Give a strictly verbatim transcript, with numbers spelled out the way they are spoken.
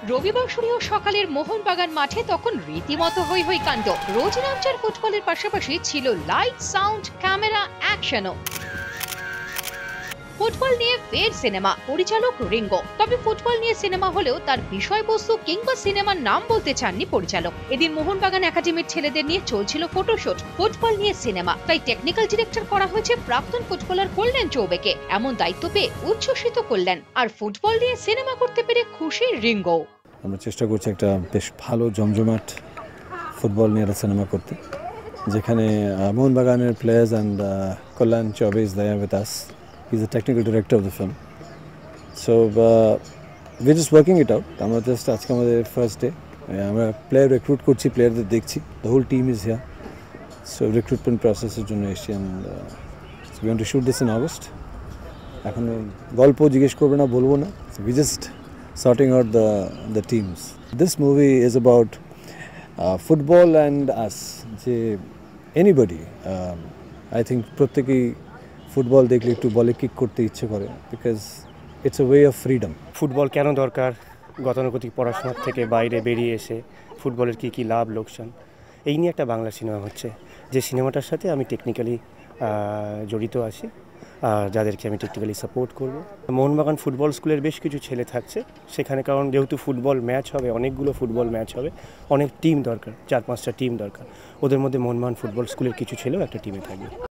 রবিবাসরীয় সকালের মোহনবাগান মাঠে তখন রীতিমতো হই হই কাণ্ড। রোজ নামচার ফুটবলের পাশাপাশি ছিল লাইট, সাউন্ড, ক্যামেরা, অ্যাকশনও। ফুটবল নিয়ে ফের সিনেমা, পরিচালক রিঙ্গো। তবে ফুটবল নিয়ে সিনেমা হলেও তার বিষয়বস্তু কিংবা সিনেমার নাম বলতে চাননি পরিচালক। এদিন মোহনবাগান একাডেমির ছেলেদের নিয়ে চলছিল ফটোশুট। ফুটবল নিয়ে সিনেমা, তাই টেকনিক্যাল ডিরেক্টর করা হয়েছে প্রাক্তন ফুটবলার কল্যাণ চৌবেকে। এমন দায়িত্ব পেয়ে উচ্ছ্বসিত কল্যাণ, আর ফুটবল নিয়ে সিনেমা করতে পেরে খুশি রিঙ্গো। আমরা চেষ্টা করছি একটা বেশ ভালো জমজমাট ফুটবল নিয়ে একটা সিনেমা করতে, যেখানে মোহনবাগানের players and Kalyan Chaubey is there with us. He is the technical director of the film. So we just working it out. আমরা জাস্ট আজকে আমাদের ফার্স্ট ডে, আমরা প্লেয়ার রিক্রুট করছি, প্লেয়ারদের দেখছি। The whole team is here. So recruitment প্রসেসের জন্য এসছি। And we want to shoot this in August. এখন গল্প জিজ্ঞেস করবে না, বলবো না। We just sorting out the the teams. This movie is about uh, football and us. যে anybody, um, I think প্রত্যেকেই ফুটবল দেখলে একটু বলে কিক করতে ইচ্ছে করে, because it's a way of freedom. Football কেন দরকার, গতানুগতিক পড়াশোনার থেকে বাইরে বেরিয়ে এসে ফুটবলের কী কী লাভ লোকসান, এই নিয়ে একটা বাংলা সিনেমা হচ্ছে, যে সিনেমাটার সাথে আমি টেকনিক্যালি জড়িত আছি, আর যাদেরকে আমি টেকনিক্যালি সাপোর্ট করব। মোহনবাগান ফুটবল স্কুলের বেশ কিছু ছেলে থাকছে সেখানে, কারণ যেহেতু ফুটবল ম্যাচ হবে, অনেকগুলো ফুটবল ম্যাচ হবে, অনেক টিম দরকার, চার পাঁচটা টিম দরকার। ওদের মধ্যে মোহনবাগান ফুটবল স্কুলের কিছু ছেলেও একটা টিমে থাকবে।